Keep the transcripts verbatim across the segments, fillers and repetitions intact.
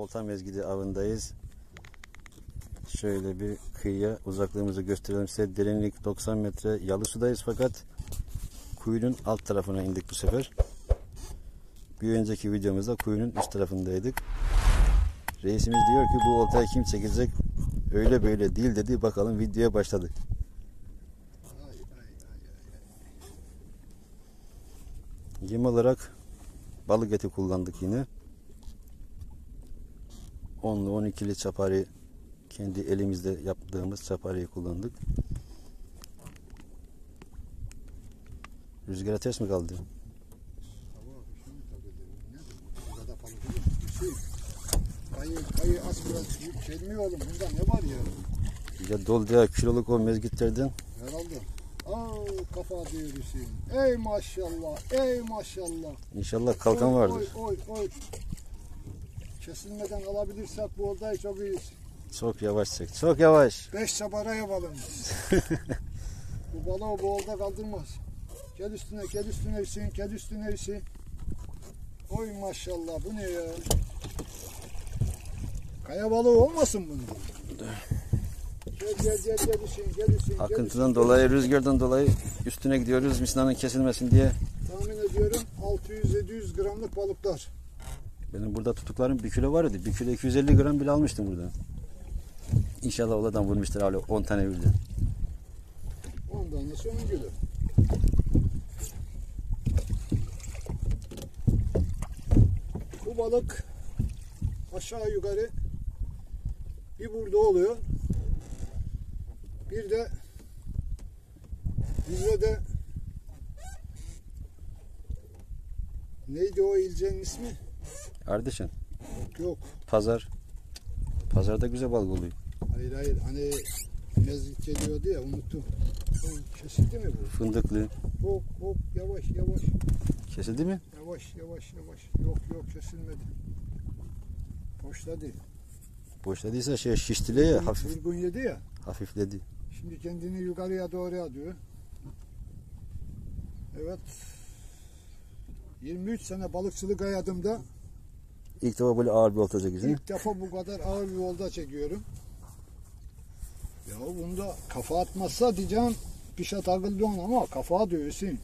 olta mezgidi avındayız. Şöyle bir kıyıya uzaklığımızı gösterelim size. Derinlik doksan metre. Yalı sudayız fakat kuyunun alt tarafına indik bu sefer. Bir önceki videomuzda kuyunun üst tarafındaydık. Reisimiz diyor ki bu oltayı kim çekecek? Öyle böyle değil dedi. Bakalım videoya başladık. Yem olarak balık eti kullandık yine. onlu on ikili çapari, kendi elimizde yaptığımız çapariyi kullandık. Rüzgara ters mi kaldı? Kayı, kayı az biraz çelmiyor oğlum. Bunda ne var ya? Ya dolu ya kiloluk o mezgitlerden. Herhalde. Aa, kafa diyor Hüseyin. Ey maşallah, ey maşallah. İnşallah kalkan oy, vardır. Oy, oy, oy. Kesilmeden alabilirsek bu oldayı çok iyiyiz. Çok yavaş çek, çok yavaş. Beş çapara yapalım. Bu balığı bu olda kaldırmaz. Gel üstüne, gel üstüne Hüseyin, gel üstüne Hüseyin. Oy maşallah, bu ne ya? Kaya balığı olmasın bunda? Gel gel gel gel Hüseyin, gel Hüseyin. Akıntıdan dolayı, rüzgardan dolayı üstüne gidiyoruz misinanın kesilmesin diye. Tahmin ediyorum altı yüz yedi yüz gramlık balıklar. Benim burada tutuklarım bir kilo var idi. Bir kilo iki yüz elli gram bile almıştım burada. İnşallah oladan vurmuştur hala on tane birden. on tanesi on kilo. Bu balık aşağı yukarı bir burada oluyor. Bir de Rize'de neydi o ilçenin ismi? Ardeşen. Yok. Pazar. Pazarda güzel balık oluyor. Hayır hayır hani mezgit geliyordu ya unuttum. O kesildi mi bu? Fındıklı. Hop hop yavaş yavaş. Kesildi mi? Yavaş yavaş yavaş. Yok yok kesilmedi. Boşladı. Boşladıysa şey şiştile ya hafif. Vurgun yedi ya. Hafifledi. Şimdi kendini yukarıya doğru atıyor. Evet. yirmi üç sene balıkçılık hayatımda İlk defa böyle ağır bir olta çekiyorsun. ilk defa bu kadar ağır bir olta çekiyorum. Ya bunda kafa atmazsa diyeceğim bir şey takıldı ona ama kafa dövüsün.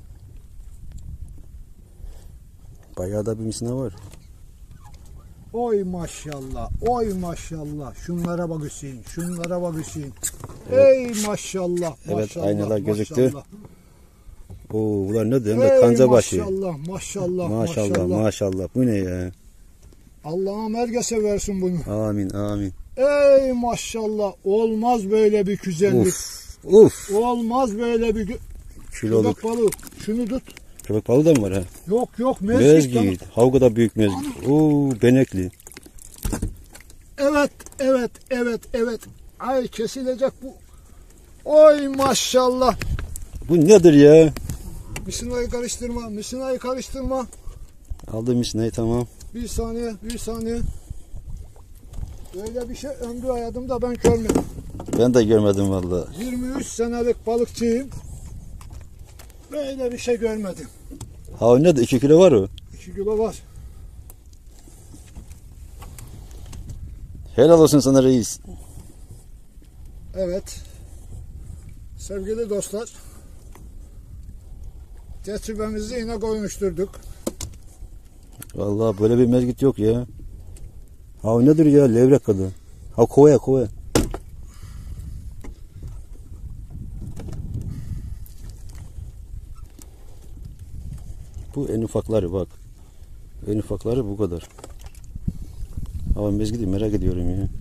Bayağı da bir misina var. Oy maşallah, oy maşallah. Şunlara bak Hüseyin, şunlara bak Hüseyin. Evet. Ey maşallah, Evet, maşallah, aynalar gözüktü. maşallah. Oo, bunlar ne diyor? Ey kanca başı. Maşallah, maşallah, Maşallah, maşallah. maşallah. Bu ne ya? Allah'ım herkese versin bunu. Amin, amin. Ey maşallah, olmaz böyle bir güzellik. Uf, uf. Olmaz böyle bir gü... Kiloluk. Köpek balığı, şunu tut. Köpek balığı da mı var ha? Yok yok, mezgit. Mezgit. Havga da büyük mezgit. Oo, benekli. Evet, evet, evet, evet. Ay kesilecek bu. Oy maşallah. Bu nedir ya? Misinayı karıştırma, misinayı karıştırma. Aldım misinayı, tamam. Bir saniye, bir saniye. Böyle bir şey ömrü hayatımda ben görmedim. Ben de görmedim vallahi. yirmi üç senelik balıkçıyım. Böyle bir şey görmedim. Ha o nedir? iki kilo var o. iki kilo var. Helal olsun sana reis. Evet. Sevgili dostlar. Tecrübemizi yine koymuşturduk. Vallahi böyle bir mezgit yok ya. Ha o nedir ya? Levrek kadar. Ha kovaya kovaya. Bu en ufakları bak. En ufakları bu kadar. Ama mezgidi merak ediyorum ya.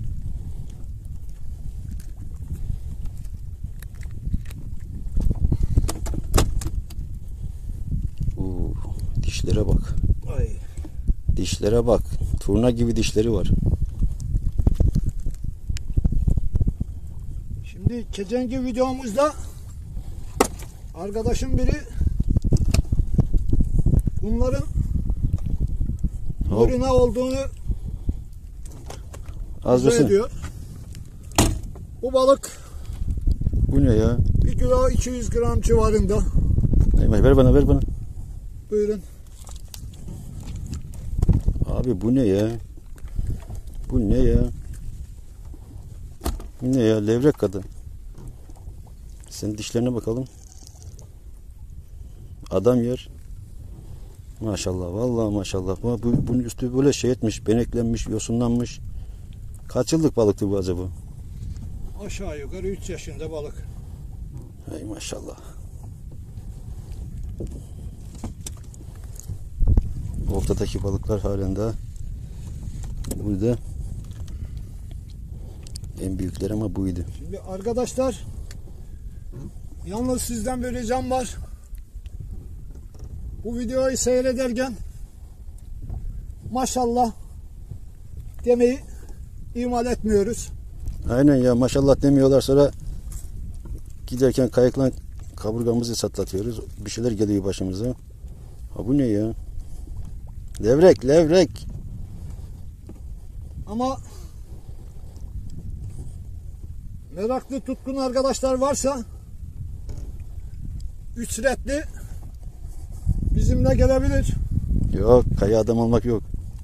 Oo, dişlere bak. Ay. Dişlere bak. Turna gibi dişleri var. Şimdi geçenki videomuzda arkadaşım biri bunların Hop. ne olduğunu Az izah mısın? ediyor. Bu balık Bu ne ya? bir kilo iki yüz gram civarında. Eyvah, ver bana ver bana. Buyurun. Abi bu ne ya? Bu ne ya? Ne ya? Levrek kadın. Senin dişlerine bakalım. Adam yer. Maşallah. Vallahi maşallah. Bu, bu, bunun üstü böyle şey etmiş. Beneklenmiş, yosunlanmış. Kaç yıllık balıktı bu acaba? Aşağı yukarı üç yaşında balık. Hey maşallah. Ortadaki balıklar halen daha burada. En büyükler ama buydu. Şimdi arkadaşlar, yalnız sizden bir ricam var. Bu videoyu seyrederken maşallah demeyi ihmal etmiyoruz. Aynen ya, maşallah demiyorlar, sonra giderken kayıkla kaburgamızı satlatıyoruz. Bir şeyler geliyor başımıza. Ha bu ne ya? Levrek, levrek. Ama meraklı, tutkun arkadaşlar varsa ücretli bizimle gelebilir. Yok, kaya adam olmak yok.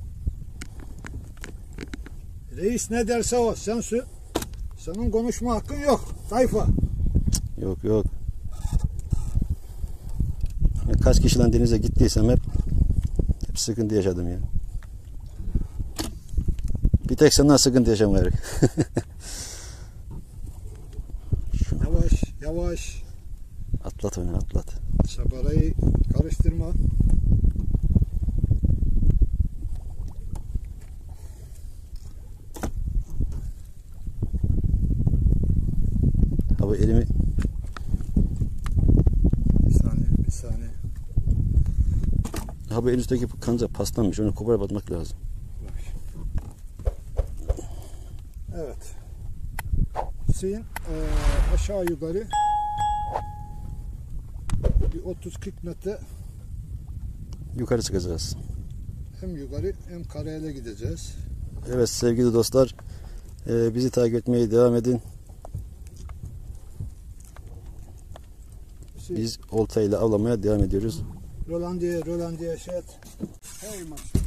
Reis ne derse o. Sen su, senin konuşma hakkın yok. Tayfa. Yok yok. Kaç kişiden denize gittiysem hep hep sıkıntı yaşadım ya. Bir tek senden sıkıntı yaşamayarak. Yavaş yavaş. Atlat onu, atlat. Saparayı karıştırma. Abi elimi Bir saniye, bir saniye. abi en üstteki kanca paslanmış. Onu koparıp atmak lazım. Evet. Hüseyin eee, aşağı yukarı bir otuz kırk metre Yukarı çıkacağız. hem yukarı hem karayla gideceğiz. Evet sevgili dostlar, e, bizi takip etmeye devam edin. Hüseyin, Biz oltayla avlamaya devam ediyoruz. Rolandiye, Rolandiye şey et. Hey maşallah.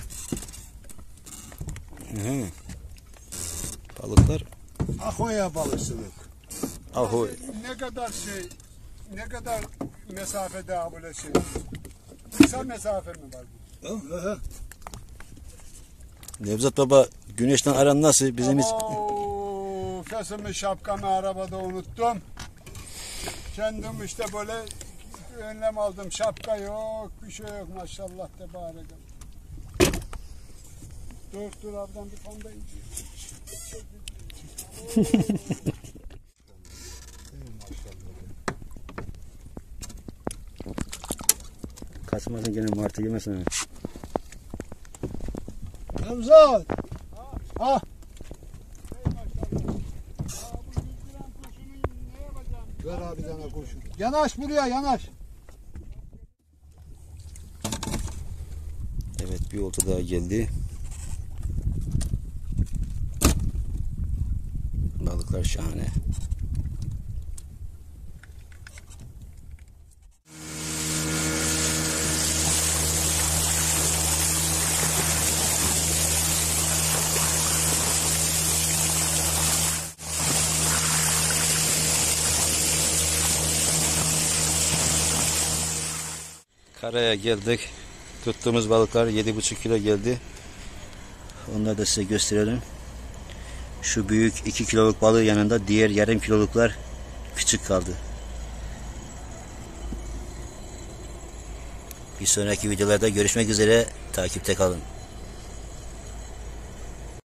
Hı. Balıklar. Ahoya balıkçılık. Aho. Ne kadar şey, ne kadar mesafede böyle şey. Kısa mesafe mi var? Hı hı. Nevzat Baba, güneşten aran nasıl? Bizim hiç... Oo, kesimi şapkamı arabada unuttum. Kendim işte böyle önlem aldım. Şapka yok, bir şey yok maşallah tebarek. Dur dur abdan bir tane de Kaçmasın gene, martı yemesin. Nevzat! Ha! Ver abi tane kurşun. Yanaş buraya, yanaş. Evet, bir olta daha geldi. Balıklar şahane. Karaya geldik. Tuttuğumuz balıklar yedi buçuk kilo geldi. Onları da size gösterelim. Şu büyük iki kiloluk balığı yanında diğer yarım kiloluklar küçük kaldı. Bir sonraki videolarda görüşmek üzere. Takipte kalın.